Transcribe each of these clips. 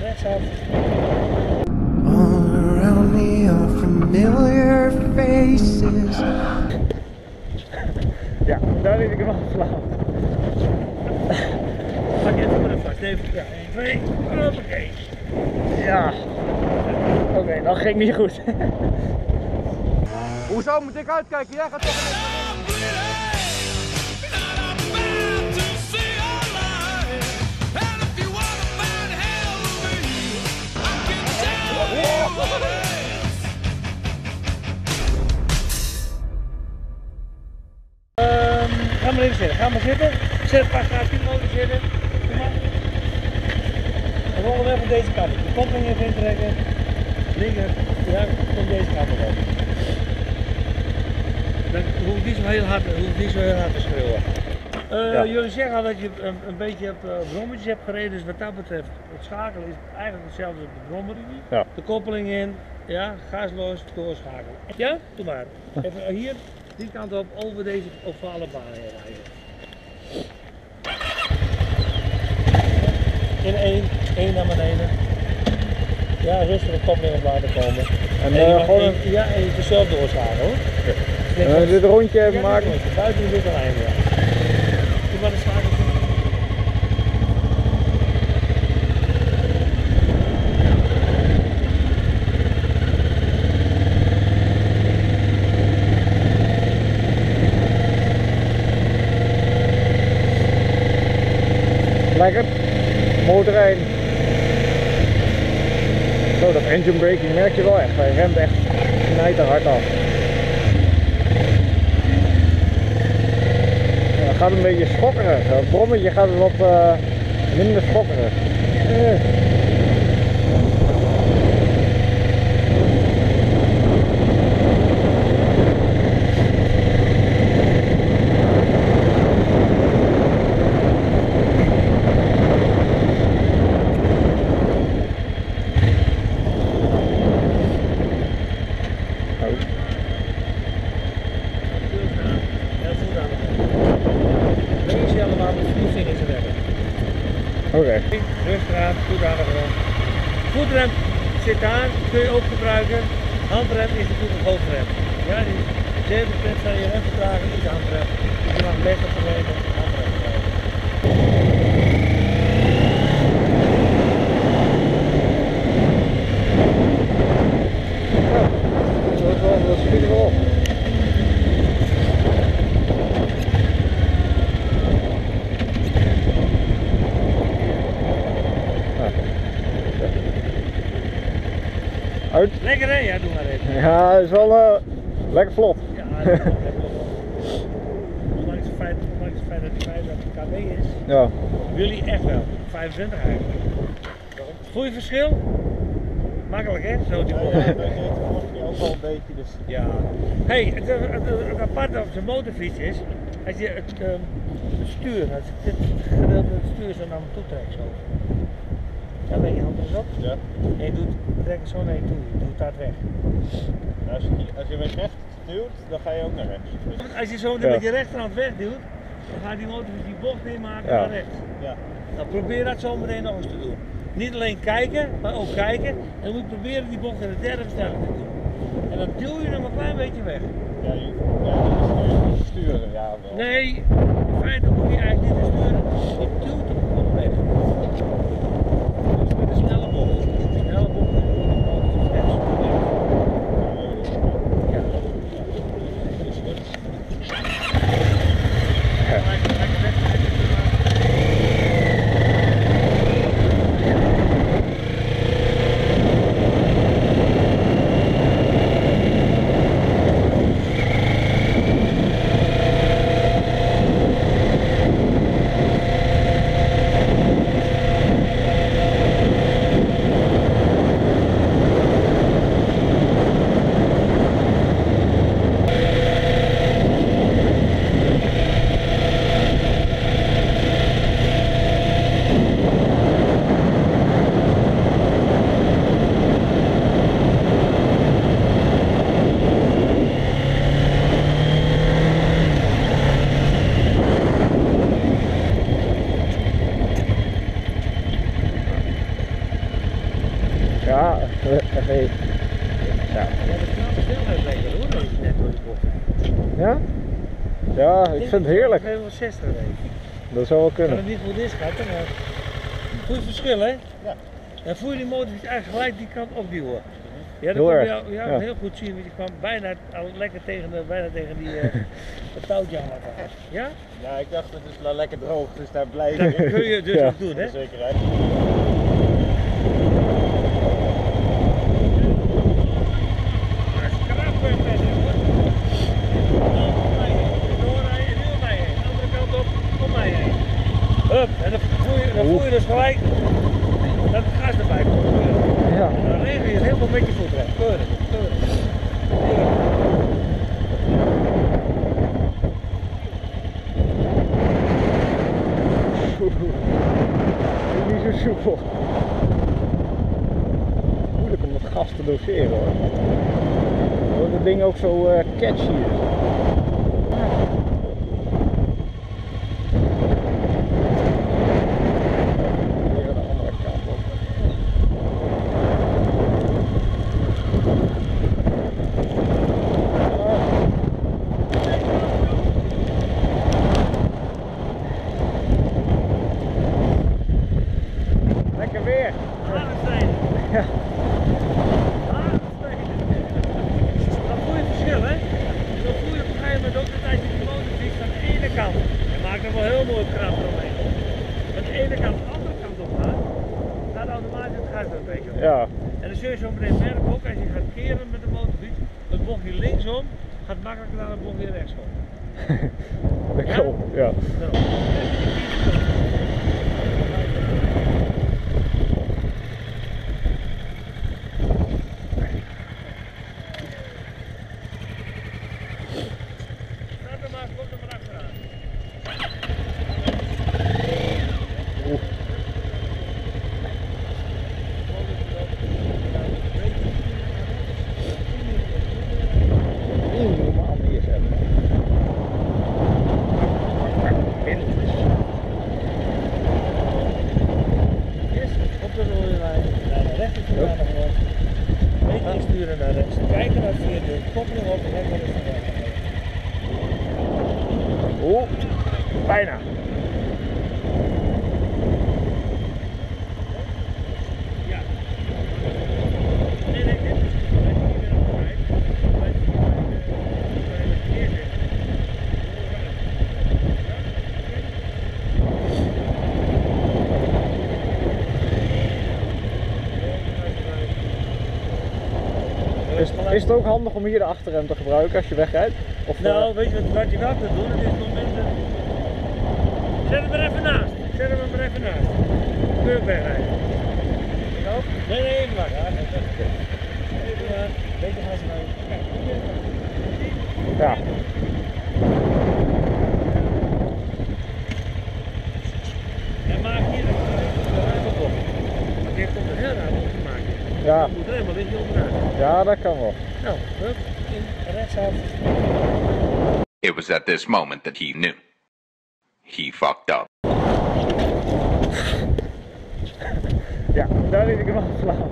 rechtsaf. All around me are familiar faces. Ja, daar weet ik hem al flauw. Pak je even vast. Even. Ja, 1, 2. Oké. Ja. Oké, dat ging niet goed. Hoezo moet ik uitkijken? Jij gaat toch een Ga maar even zitten. Ga maar zitten. Zet pas naar de motor zitten. Kom maar. We rollen even deze kant op. De koppeling even intrekken. Linker. Ja, kom deze kant op. Dan hoeft niet zo heel hard te schreeuwen. Ja. Jullie zeggen al dat je een beetje op brommetjes hebt gereden, dus wat dat betreft, het schakelen is eigenlijk hetzelfde als de brommer. Ja. De koppeling in, ja, gas los, doorschakelen. Ja, doe maar. Even hier, die kant op, over deze ovale baan heen rijden. In één naar beneden. Ja, rustig de koppeling op laten komen. En gewoon ja, even zelf doorschakelen hoor. dit rondje even maken. Buiten de lijn, ja. Doe maar de schakel. Lekker. Motor 1. Zo, dat engine braking merk je wel echt. Hij remt echt knijterhard af. Ja, dat gaat een beetje schokkerig. Het brommetje gaat het wat minder schokkerig. Oké. Rustig aan, goed aan de grond. Voetrem zit aan, kun je ook gebruiken. Handrem is natuurlijk een hoofdrem. Ja, die 7% van je remvertraging is handrem. Dus je mag best op de reden handrem gebruiken. Dat schiet er wel op. Uit? Lekker hè? Ja, doe maar even. Ja, is wel lekker vlot. Ja, dat is wel lekker. Ondanks het feit dat het 35 kW is, Ja. jullie echt wel. 25 eigenlijk. Voel je verschil? Makkelijk hè? Zo die motor. Dat je ook wel een beetje dus. Ja. Hey, het aparte op zijn motorfiets is, als je het stuur, als dit gedeelte van het stuur zo naar me toe trekt zo. Dan ben je hand eens op. Ja. En je trek het zo naar je toe, je doet dat weg. Als je met rechts stuurt, dan ga je ook naar rechts. Als je zo met je rechterhand wegduwt, dan gaat die motorfiets die bocht inmaken naar rechts. Ja. Nou, probeer dat zo meteen nog eens te doen. Niet alleen kijken, maar ook kijken. En dan moet je proberen die bocht in de derde versnelling te doen. En dan duw je hem een klein beetje weg. Ja, je sturen, ja wel. Nee, in feite moet je eigenlijk niet sturen. Je duwt hem gewoon weg. Dus met een snelle bocht. Een snelle bocht is de motor rechts. Ja. Ja, hey. Ja. Ja, dat is knap snelheid lekker hoor, dat is net door de bocht. Ja? Ja, ik vind het heerlijk. Ik heb wel 60 gereden. Dat zou wel Ik kan kunnen. hem niet goed inschatten, maar goed verschil hè? Ja. Dan voel je die motor eigenlijk gelijk die kant opduwen. Ja, dat Heel kon je erg, ja, ja. heel goed zien, want je kwam bijna al lekker tegen, bijna tegen die het touwtje aan. Ja? Ja, ik dacht het is wel lekker droog, dus daar blij Dat ik. kun je dus Ja. ook doen hè? Zekerheid. Hup, en dan voel je dus gelijk dat het gas erbij komt. Ja. En dan regel je het helemaal met je voet weg. Keurig, keurig. Niet zo soepel. Moeilijk om dat gas te doseren hoor. Omdat het ding ook zo catchy is. Weer aan de andere kant op. Lekker weer. Aanstijgen. Ja. Dan voel je het verschil, hè? Dan voel je op een gegeven moment ook dat als je die motor fietst aan de ene kant. Je maakt er wel heel mooi krap eromheen. Van de ene kant de andere kant op gaat automatisch het gas er een beetje op. Ja. En dan zul je zo meteen merken ook als je gaat keren met de motorfiets, het bochtje linksom gaat makkelijker dan het bochtje rechtsom. Dat klopt. Ja. Daarom. Start hem maar, kom er maar achteraan. Normaal neerzetten. Yes, op de rode lijn, naar de rechterkant aan de grond. Beetje insturen naar rechts. Kijken naar via de koppeling op en dan is het weg. Oeh, bijna. Ja. Nee, dit is niet meer altijd. Maar het is neerzetten. Is het ook handig om hier de achterrem te gebruiken als je wegrijdt? Of, Nou, weet je wat je wel kunt doen? Het is momenten. Zet hem er even naast. Zet hem er maar even naast. Kun je ook wegrijden. Ik ook? Nee, nee, even wachten. Even maar. Beetje gas erbij. Kijk, ja. en maak hier een op. Want dit komt er heel raar op te maken. Ja. Je moet er helemaal liggen onderaan. Ja, dat kan wel. Nou, hup, in rechtsaf. It was at this moment that he knew. He fucked up. Ja, daar liet ik hem afslaan.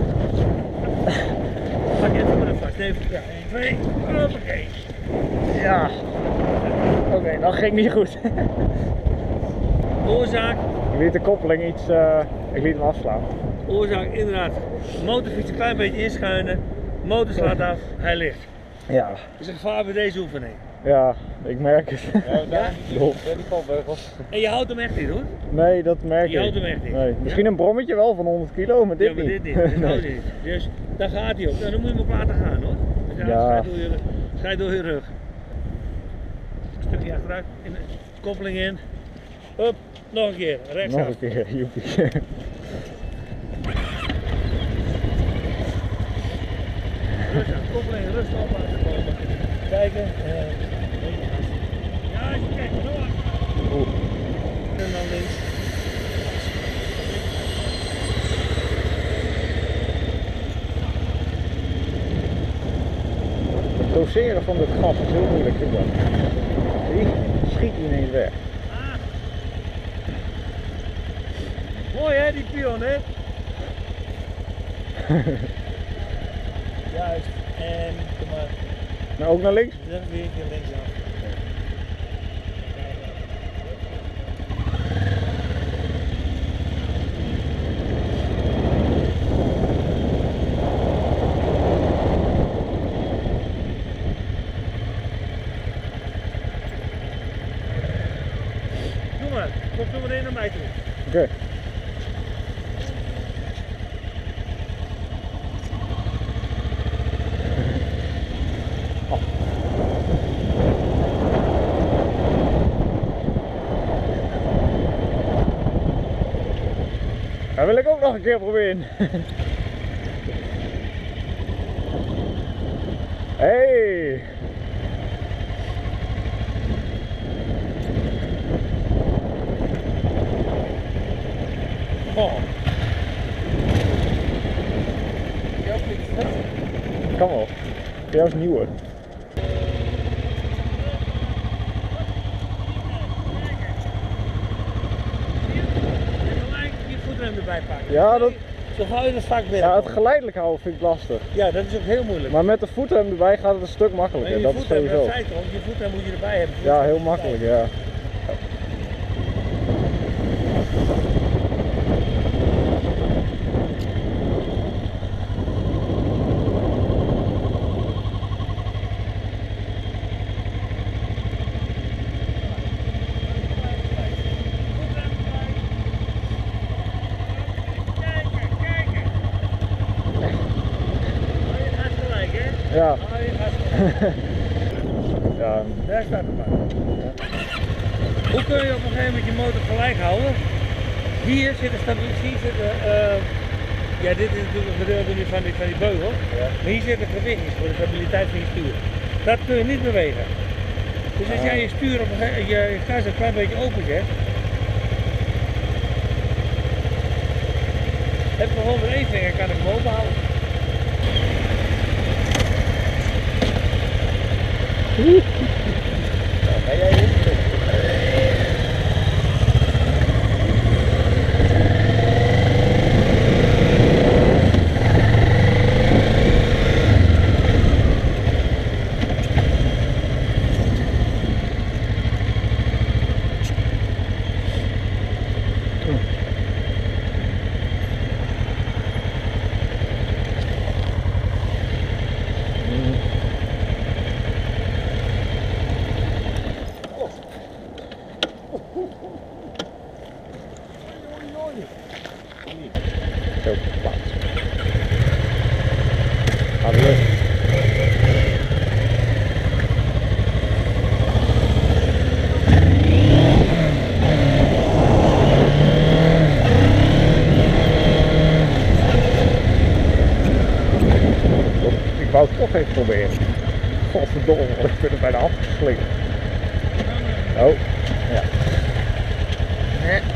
Pak je even maar vast. Even, ja, 1, 2, hoppakee. Ja. Oké, dat ging niet goed. Oorzaak, Ik liet de koppeling iets, ik liet hem afslaan. oorzaak inderdaad. Motorfiets een klein beetje inschuinen. Motor slaat af, hij ligt. Ja. Dat is een gevaar bij deze oefening. Ja, ik merk het. Ja, daar Klopt. die kopbeugels. En je houdt hem echt niet hoor. Nee, dat merk ik. Je houdt hem echt niet. Nee. Misschien een brommetje wel van 100 kilo, maar dit Ja, maar niet. dit niet. Dit Nee. houdt niet. Dus daar gaat hij op. Nou, dan moet je hem op laten gaan hoor. Dus Ja. Schijt door je rug. Een stukje achteruit, in de koppeling in. Hup, nog een keer, rechtsaf. Nog een keer, joepie. Rustig, koppeling rustig op laten komen. Kijken. Ja, als je kijkt, door. Oeh. En dan links. Het doseren van dit gas is heel moeilijk, vind ik wel. Die schiet ineens weg. Ah. Mooi hè, die pion hè? Juist. En kom maar. Nou, ook naar links? Dan weer een keer linksaf. Doe maar. Kom zo meteen naar mij toe. Oké. Dat wil ik ook nog een keer proberen. Hey. Oh. Ja, vind je dat? Kan wel. Voor jou is nieuw hoor. Gelijk je voetrem erbij pakken. Ja, dat- Zo gauw je dat vak binnen. Ja, het geleidelijk houden vind ik lastig. Ja, dat is ook heel moeilijk. Maar met de voetrem erbij gaat het een stuk makkelijker. En je Dat is voetrem, sowieso. dat zei toch, je voetrem moet je erbij hebben. Ja, heel makkelijk, ja. Ja. Ja. Daar staat het maar. Hoe kun je op een gegeven moment je motor gelijk houden? Hier zit een stabilisatie. Ja, dit is natuurlijk een gedeelte nu van die beugel. Ja. Maar hier zit een gewicht voor de stabiliteit van je stuur. Dat kun je niet bewegen. Dus als jij je stuur op een gegeven moment, je gas een klein beetje open zet, heb ik gewoon met één vinger kan ik hem open houden. Ga jij in? Zo, plaats. Gaat lucht. Ik wou het toch even proberen. Godverdomme, ik ben er bijna afgeslikt. Oh, ja. Nee.